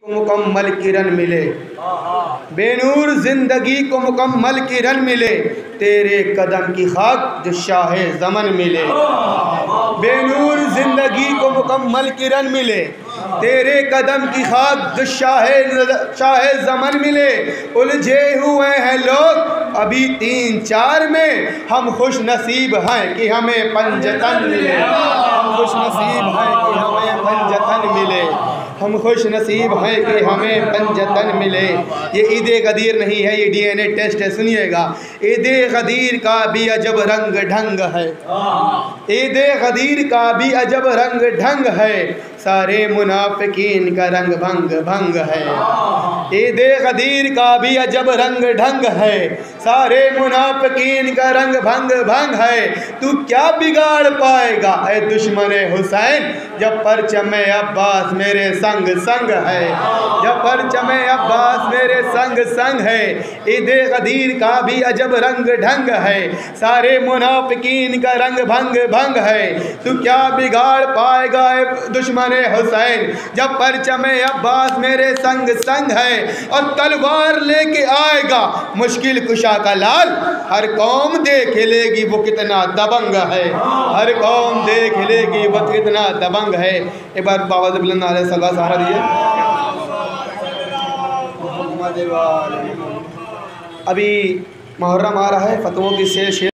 मुकम्मल किरण मिले, बेनूर जिंदगी को मुकम्मल किरण मिले, तेरे कदम की खाक जो शाहे ज़मन मिले। बेनूर जिंदगी को मुकम्मल किरण मिले, तेरे कदम की खाक जो शाहे ज़मन मिले। उलझे हुए हैं लोग अभी 3-4 में, हम खुश नसीब हैं कि हमें पंजतन मिले। हम खुश नसीब हैं कि हमें पंजतन मिले। हम खुश नसीब हैं कि हमें पंजतन मिले। ये ईद गदीर नहीं है, ये DNA टेस्ट है, सुनिएगा। ईद गदीर का भी अजब रंग ढंग है, ईद गदीर का भी अजब रंग ढंग है, सारे मुनाफिकीन का रंग भंग भंग है। ईद गदीर का भी अजब रंग ढंग है, सारे मुनाफिकीन का रंग भंग भंग है। तू क्या बिगाड़ पाएगा ऐ दुश्मन हुसैन, जब परचमे अब्बास मेरे संग संग है, जब परचमे अब्बास मेरे संग संग है। ईद गदीर का भी अजब रंग ढंग है, सारे मुनाफिकीन का रंग भंग भंग है। तू क्या बिगाड़ पाएगा ऐ दुश्मन हुसैन, जब परचमे अब्बास मेरे संग संग है। और तलवार लेके आएगा मुश्किल कुशा का लाल, हर कौम देख लेगी वो कितना दबंग है, हर कौम देख लेगी वो कितना दबंग है। एक बार बाबा से बुलंद नारे सल्लल्लाहु सहारा दिए। अभी मुहर्रम आ रहा है, फतवों की शेष